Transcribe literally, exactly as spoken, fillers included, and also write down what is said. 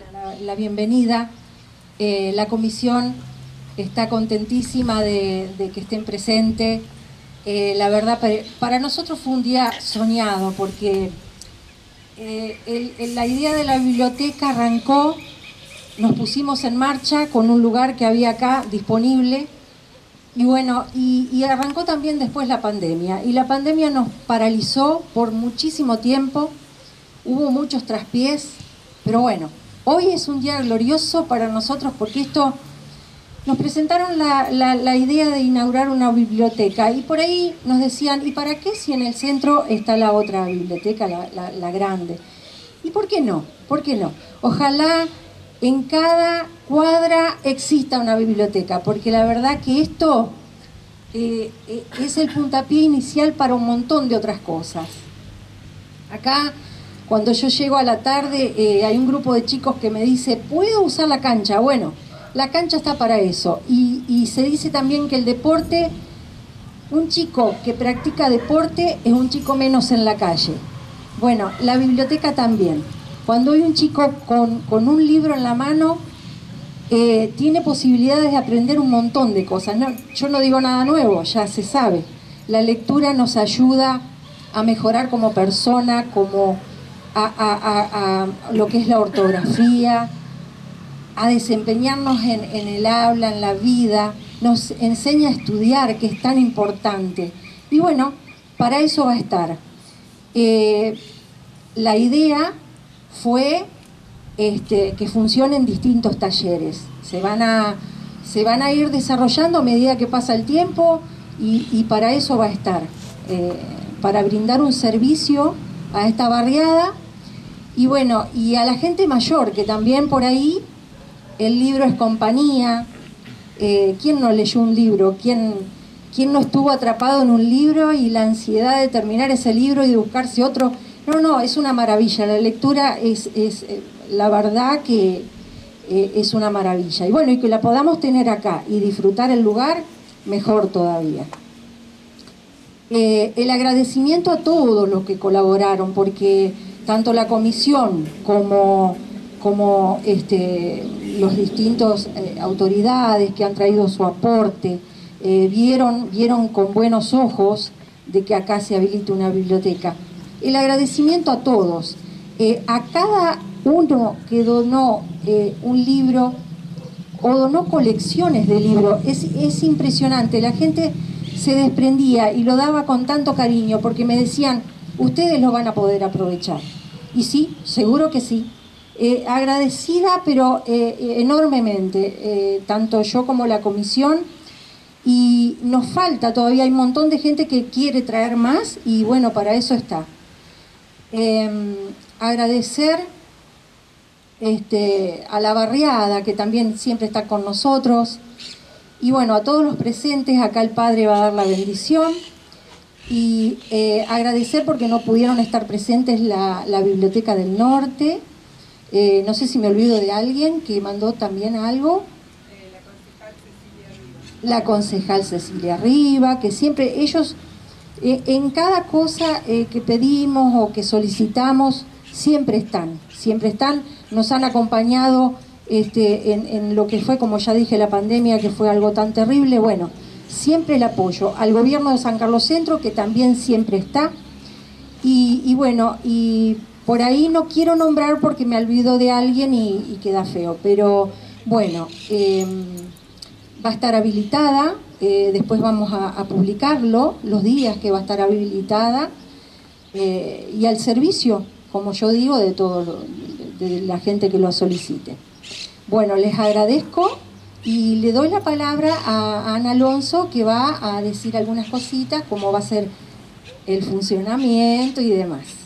la, la bienvenida. Eh, la comisión está contentísima de, de que estén presentes. Eh, la verdad, para, para nosotros fue un día soñado, porque eh, el, el, la idea de la biblioteca arrancó, nos pusimos en marcha con un lugar que había acá disponible, y bueno, y, y arrancó también después la pandemia, y la pandemia nos paralizó por muchísimo tiempo, hubo muchos traspiés, pero bueno, hoy es un día glorioso para nosotros, porque esto, nos presentaron la, la, la idea de inaugurar una biblioteca, y por ahí nos decían, ¿y para qué si en el centro está la otra biblioteca, la, la, la grande? ¿Y por qué no? ¿Por qué no? Ojalá en cada cuadra exista una biblioteca, porque la verdad que esto eh, eh, es el puntapié inicial para un montón de otras cosas. Acá, cuando yo llego a la tarde, eh, hay un grupo de chicos que me dice, ¿puedo usar la cancha? Bueno, la cancha está para eso. Y, y se dice también que el deporte, un chico que practica deporte es un chico menos en la calle. Bueno, la biblioteca también. Cuando hay un chico con, con un libro en la mano, eh, tiene posibilidades de aprender un montón de cosas. No, yo no digo nada nuevo, ya se sabe. La lectura nos ayuda a mejorar como persona, como a, a, a, a lo que es la ortografía, a desempeñarnos en, en el habla, en la vida, nos enseña a estudiar, que es tan importante. Y bueno, para eso va a estar. Eh, la idea fue este, que funcionen distintos talleres. Se van a, se van a ir desarrollando a medida que pasa el tiempo y, y para eso va a estar. Eh, para brindar un servicio a esta barriada y bueno, y a la gente mayor, que también por ahí el libro es compañía. Eh, ¿Quién no leyó un libro? ¿Quién, ¿Quién no estuvo atrapado en un libro y la ansiedad de terminar ese libro y de buscarse otro? No, no, es una maravilla. La lectura es, es eh, la verdad que eh, es una maravilla. Y bueno, y que la podamos tener acá y disfrutar el lugar, mejor todavía. Eh, el agradecimiento a todos los que colaboraron, porque tanto la comisión como, como este, los distintos eh, autoridades que han traído su aporte, eh, vieron, vieron con buenos ojos de que acá se habilite una biblioteca. El agradecimiento a todos, eh, a cada uno que donó eh, un libro o donó colecciones de libros, es, es impresionante, la gente se desprendía y lo daba con tanto cariño porque me decían, ustedes lo van a poder aprovechar. Y sí, seguro que sí. Eh, agradecida, pero eh, enormemente, eh, tanto yo como la comisión, y nos falta todavía, hay un montón de gente que quiere traer más y bueno, para eso está. Eh, agradecer este, a la barriada, que también siempre está con nosotros, y bueno, a todos los presentes. Acá el padre va a dar la bendición, y eh, agradecer porque no pudieron estar presentes la, la Biblioteca del Norte. Eh, no sé si me olvido de alguien que mandó también algo. Eh, la concejal Cecilia Riva. La concejal Cecilia Riva, que siempre ellos, eh, en cada cosa eh, que pedimos o que solicitamos, siempre están, siempre están, nos han acompañado este, en, en lo que fue, como ya dije, la pandemia, que fue algo tan terrible. Bueno, siempre el apoyo al gobierno de San Carlos Centro, que también siempre está, y, y bueno, y por ahí no quiero nombrar porque me olvido de alguien y, y queda feo, pero bueno, eh, va a estar habilitada, eh, después vamos a, a publicarlo, los días que va a estar habilitada, eh, y al servicio, como yo digo, de todo, de, de la gente que lo solicite. Bueno, les agradezco y le doy la palabra a Ana Alonso, que va a decir algunas cositas, cómo va a ser el funcionamiento y demás.